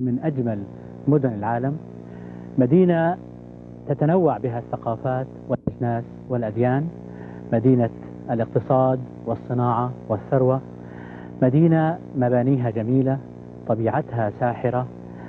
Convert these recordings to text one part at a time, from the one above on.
من أجمل مدن العالم، مدينة تتنوع بها الثقافات والأجناس والأديان، مدينة الاقتصاد والصناعة والثروة، مدينة مبانيها جميلة، طبيعتها ساحرة.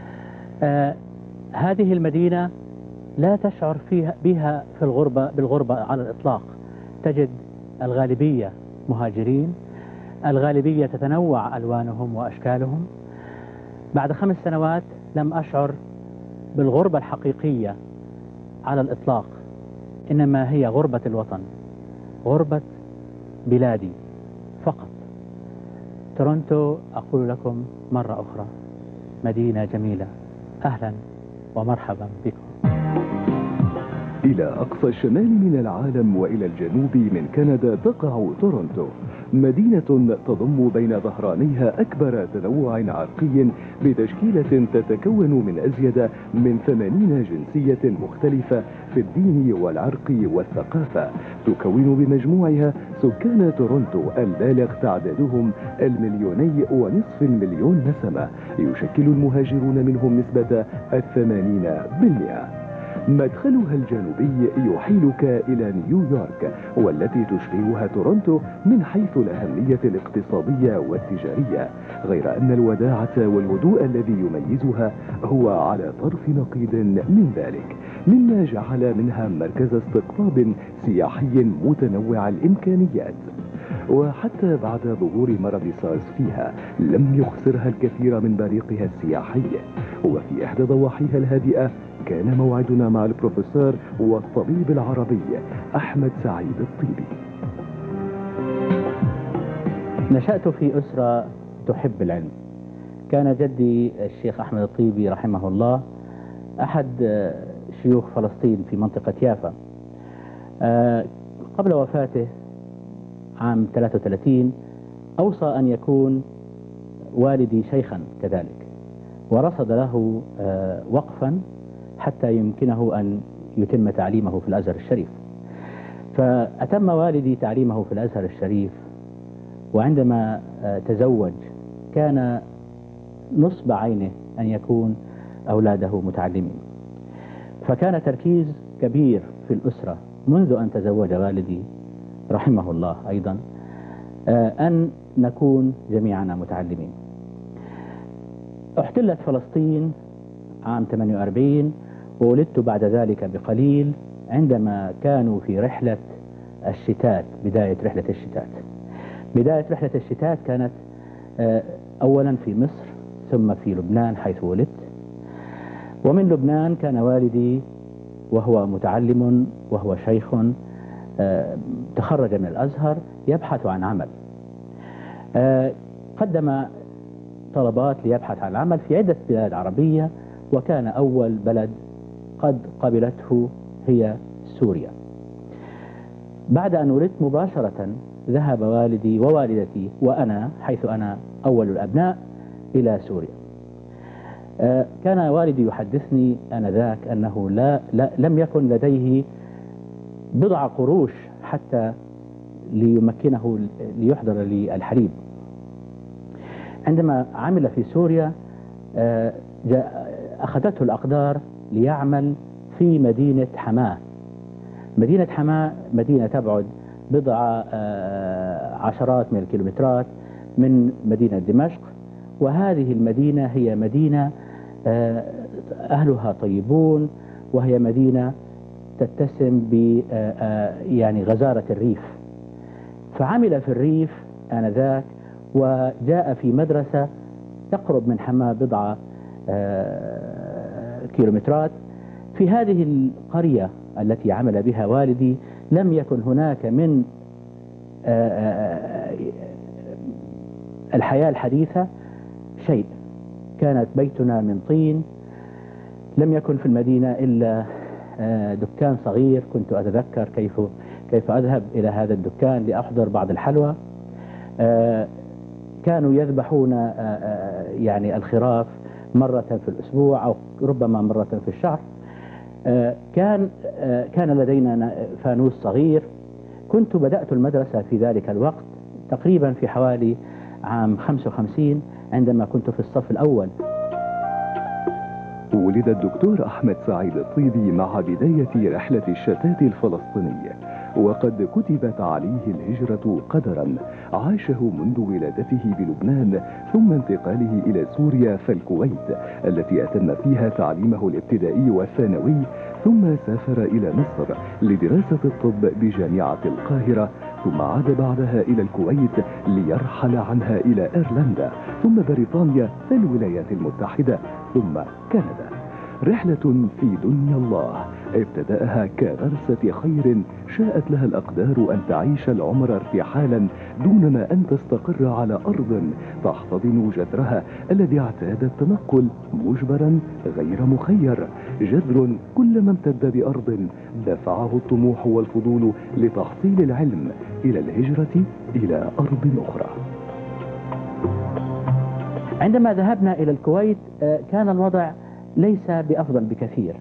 هذه المدينة لا تشعر بها بالغربة على الإطلاق. تجد الغالبية مهاجرين، الغالبية تتنوع ألوانهم وأشكالهم. بعد 5 سنوات لم أشعر بالغربة الحقيقية على الإطلاق، إنما هي غربة الوطن، غربة بلادي فقط. تورونتو أقول لكم مرة أخرى مدينة جميلة، أهلا ومرحبا بكم. إلى أقصى الشمال من العالم وإلى الجنوب من كندا تقع تورونتو، مدينة تضم بين ظهرانيها أكبر تنوع عرقي بتشكيلة تتكون من أزيد من 80 جنسية مختلفة في الدين والعرق والثقافة، تكون بمجموعها سكان تورونتو البالغ تعدادهم 1,500,000 نسمة، يشكل المهاجرون منهم نسبة 80%. مدخلها الجنوبي يحيلك إلى نيويورك، والتي تشبهها تورونتو من حيث الأهمية الاقتصادية والتجارية، غير أن الوداعة والهدوء الذي يميزها هو على طرف نقيض من ذلك، مما جعل منها مركز استقطاب سياحي متنوع الإمكانيات. وحتى بعد ظهور مرض سارس فيها لم يخسرها الكثير من بريقها السياحي. وفي إحدى ضواحيها الهادئة كان موعدنا مع البروفيسور والطبيب العربي أحمد سعيد الطيبي. نشأت في أسرة تحب العلم. كان جدي الشيخ أحمد الطيبي رحمه الله أحد شيوخ فلسطين في منطقة يافا. قبل وفاته عام 33 أوصى أن يكون والدي شيخا كذلك، ورصد له وقفا حتى يمكنه أن يتم تعليمه في الأزهر الشريف. فأتم والدي تعليمه في الأزهر الشريف، وعندما تزوج كان نصب عينه أن يكون أولاده متعلمين. فكان تركيز كبير في الأسرة منذ أن تزوج والدي رحمه الله أيضا أن نكون جميعنا متعلمين. احتلت فلسطين عام 48، وولدت بعد ذلك بقليل عندما كانوا في رحلة الشتات، بداية رحلة الشتات. بداية رحلة الشتات كانت أولا في مصر ثم في لبنان حيث ولدت. ومن لبنان كان والدي وهو متعلم وهو شيخ تخرج من الأزهر يبحث عن عمل. قدم طلبات ليبحث عن عمل في عدة بلاد عربية، وكان أول بلد قد قبلته هي سوريا. بعد أن ولدت مباشرة ذهب والدي ووالدتي وأنا، حيث أنا أول الأبناء، إلى سوريا. كان والدي يحدثني آنذاك أنه لم يكن لديه بضع قروش حتى ليمكنه ليحضر لي الحليب. عندما عمل في سوريا أخذته الأقدار ليعمل في مدينة حماة. مدينة حماة مدينة تبعد بضع عشرات من الكيلومترات من مدينة دمشق، وهذه المدينة هي مدينة أهلها طيبون، وهي مدينة تتسم ب يعني غزارة الريف. فعمل في الريف آنذاك، وجاء في مدرسة تقرب من حماة بضع كيلومترات. في هذه القرية التي عمل بها والدي لم يكن هناك من الحياة الحديثة شيء. كانت بيتنا من طين، لم يكن في المدينة إلا دكان صغير. كنت أتذكر كيف أذهب إلى هذا الدكان لأحضر بعض الحلوى. كانوا يذبحون يعني الخراف مرة في الأسبوع أو ربما مرة في الشهر. كان لدينا فانوس صغير. كنت بدأت المدرسة في ذلك الوقت تقريبا في حوالي عام 55 عندما كنت في الصف الأول. ولد الدكتور أحمد سعيد الطيبي مع بداية رحلة الشتات الفلسطيني، وقد كتبت عليه الهجرة قدرا عاشه منذ ولادته بلبنان ثم انتقاله إلى سوريا فالكويت التي أتم فيها تعليمه الابتدائي والثانوي، ثم سافر إلى مصر لدراسة الطب بجامعة القاهرة، ثم عاد بعدها إلى الكويت ليرحل عنها إلى إيرلندا ثم بريطانيا فالولايات المتحدة ثم كندا. رحلة في دنيا الله ابتدأها كغرسة خير شاءت لها الأقدار أن تعيش العمر ارتحالا دونما أن تستقر على أرض تحتضن جذرها الذي اعتاد التنقل مجبرا غير مخير، جذر كلما امتد بأرض دفعه الطموح والفضول لتحصيل العلم إلى الهجرة إلى أرض أخرى. عندما ذهبنا إلى الكويت كان الوضع ليس بأفضل بكثير.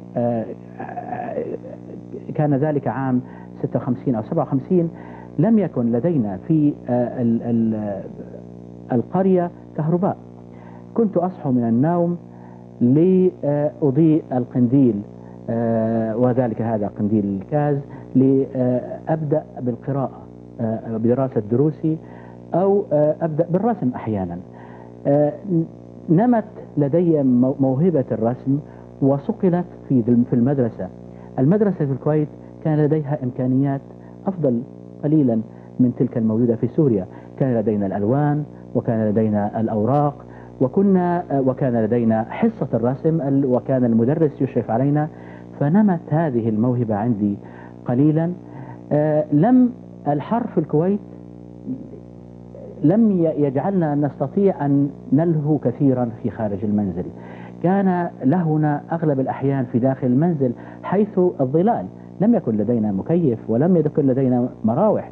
كان ذلك عام 56 أو 57. لم يكن لدينا في القرية كهرباء. كنت أصحو من النوم لأضيء القنديل، وذلك هذا قنديل الكاز، لأبدأ بالقراءة بدراسة دروسي أو أبدأ بالرسم أحيانا. نمت لدي موهبة الرسم وصقلت في المدرسة. المدرسة في الكويت كان لديها إمكانيات أفضل قليلا من تلك الموجودة في سوريا. كان لدينا الألوان وكان لدينا الأوراق وكان لدينا حصة الرسم وكان المدرس يشرف علينا، فنمت هذه الموهبة عندي قليلا. الحر في الكويت لم يجعلنا نستطيع أن نلهو كثيرا في خارج المنزل. كان لهنا أغلب الأحيان في داخل المنزل حيث الظلال، لم يكن لدينا مكيف ولم يكن لدينا مراوح.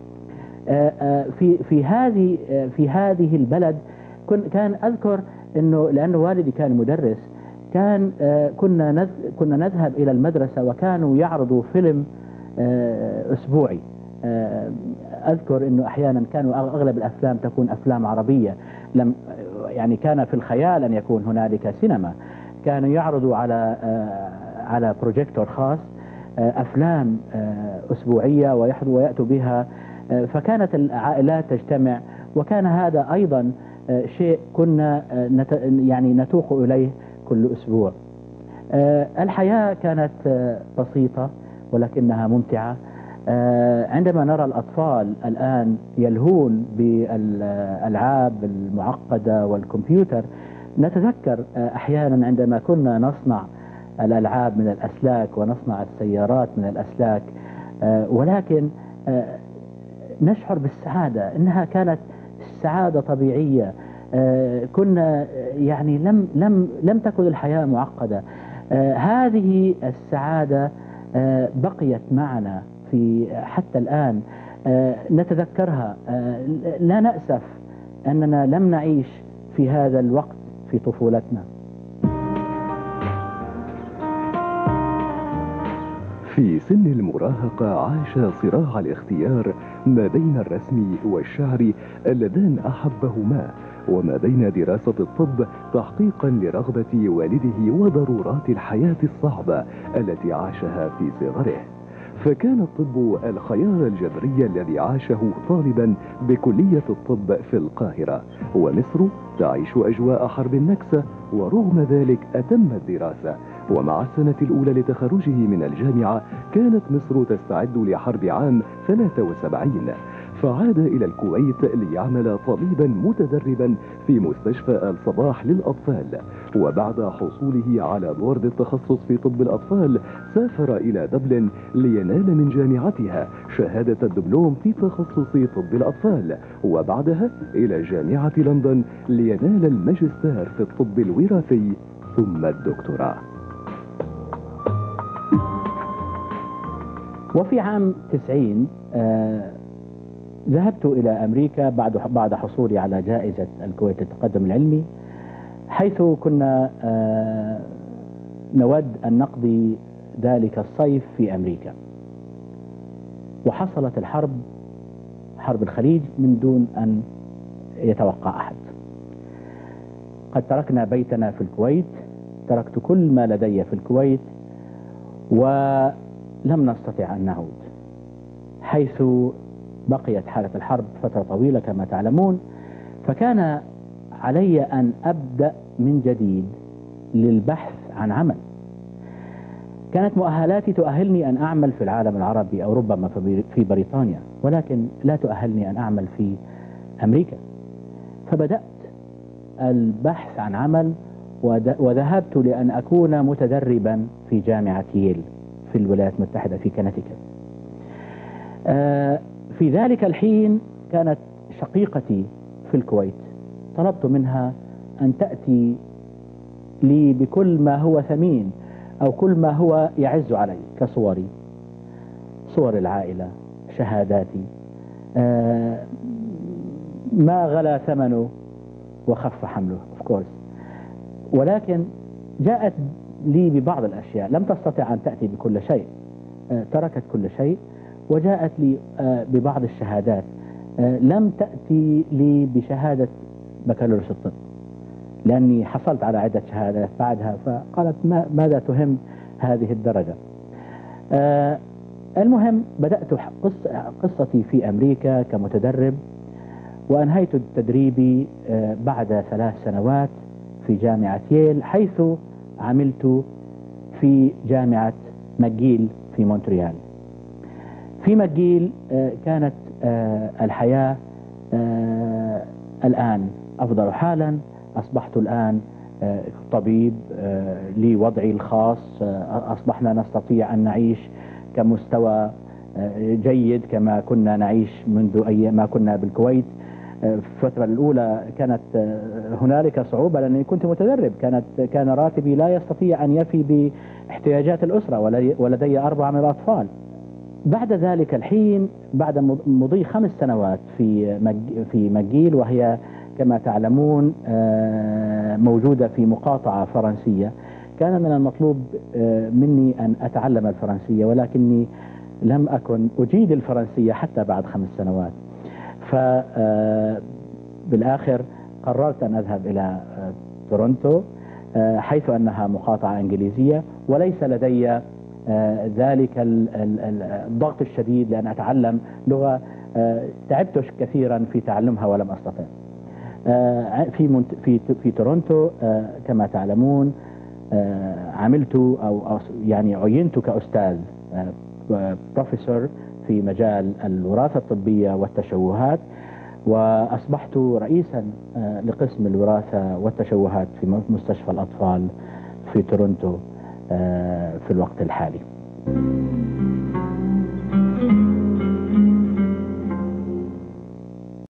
في هذه البلد كان أذكر أنه لأنه والدي كان مدرس، كنا نذهب إلى المدرسة وكانوا يعرضوا فيلم أسبوعي. أذكر أنه أحيانا كانوا أغلب الأفلام تكون أفلام عربية، يعني كان في الخيال أن يكون هنالك سينما. كانوا يعرضوا على بروجيكتور خاص أفلام أسبوعية ويأتوا بها، فكانت العائلات تجتمع، وكان هذا أيضا شيء كنا يعني نتوق إليه كل أسبوع. الحياة كانت بسيطة ولكنها ممتعة. عندما نرى الأطفال الآن يلهون بالألعاب المعقدة والكمبيوتر، نتذكر أحيانا عندما كنا نصنع الألعاب من الأسلاك ونصنع السيارات من الأسلاك، ولكن نشعر بالسعادة، إنها كانت سعادة طبيعية. كنا يعني لم تكن الحياة معقدة. هذه السعادة بقيت معنا حتى الآن، نتذكرها. لا نأسف أننا لم نعيش في هذا الوقت في طفولتنا. في سن المراهقة عاش صراع الاختيار ما بين الرسم والشعر اللذان أحبهما، وما بين دراسة الطب تحقيقا لرغبة والده وضرورات الحياة الصعبة التي عاشها في صغره. فكان الطب الخيار الجذري الذي عاشه طالبا بكلية الطب في القاهرة، ومصر تعيش أجواء حرب النكسة، ورغم ذلك أتم الدراسة. ومع السنة الأولى لتخرجه من الجامعة كانت مصر تستعد لحرب عام 73، فعاد إلى الكويت ليعمل طبيبا متدربا في مستشفى الصباح للأطفال. وبعد حصوله على بورد التخصص في طب الأطفال سافر إلى دبلن لينال من جامعتها شهادة الدبلوم في تخصص طب الأطفال، وبعدها إلى جامعة لندن لينال الماجستير في الطب الوراثي ثم الدكتوراه. وفي عام 90 ذهبت إلى أمريكا بعد حصولي على جائزة الكويت للتقدم العلمي، حيث كنا نود أن نقضي ذلك الصيف في أمريكا. وحصلت حرب الخليج من دون أن يتوقع أحد. قد تركنا بيتنا في الكويت تركت كل ما لدي في الكويت ولم نستطع أن نعود، حيث بقيت حالة الحرب فترة طويلة كما تعلمون. فكان علي أن أبدأ من جديد للبحث عن عمل. كانت مؤهلاتي تؤهلني أن أعمل في العالم العربي أو ربما في بريطانيا، ولكن لا تؤهلني أن أعمل في أمريكا. فبدأت البحث عن عمل وذهبت لأن أكون متدربا في جامعة ييل في الولايات المتحدة في كونتيكت. في ذلك الحين كانت شقيقتي في الكويت، طلبت منها أن تأتي لي بكل ما هو ثمين أو كل ما هو يعز علي كصوري، صور العائلة، شهاداتي، ما غلا ثمنه وخف حمله of course. ولكن جاءت لي ببعض الأشياء، لم تستطع أن تأتي بكل شيء، تركت كل شيء وجاءت لي ببعض الشهادات. لم تأتي لي بشهادة بكالوريوس الطب لأني حصلت على عدة شهادات بعدها، فقالت ماذا تهم هذه الدرجة. المهم بدأت قصتي في أمريكا كمتدرب، وأنهيت تدريبي بعد 3 سنوات في جامعة ييل، حيث عملت في جامعة ماكجيل في مونتريال. في ماكجيل كانت الحياة الآن أفضل حالا. أصبحت الآن طبيب لي وضعي الخاص، أصبحنا نستطيع أن نعيش كمستوى جيد كما كنا نعيش منذ أيام ما كنا بالكويت. في الفترة الأولى كانت هنالك صعوبة لأني كنت متدرب، كان راتبي لا يستطيع أن يفي باحتياجات الأسرة ولدي 4 من الأطفال. بعد ذلك الحين بعد مضي 5 سنوات في ماكجيل، وهي كما تعلمون موجودة في مقاطعة فرنسية، كان من المطلوب مني أن أتعلم الفرنسية، ولكني لم أكن أجيد الفرنسية حتى بعد 5 سنوات. فبالآخر قررت أن أذهب إلى تورونتو، حيث أنها مقاطعة إنجليزية وليس لدي ذلك الضغط الشديد لأن أتعلم لغة تعبت كثيرا في تعلمها ولم أستطع. في تورونتو كما تعلمون عملت أو يعني عينت كأستاذ بروفيسور في مجال الوراثة الطبية والتشوهات، وأصبحت رئيسا لقسم الوراثة والتشوهات في مستشفى الأطفال في تورونتو في الوقت الحالي.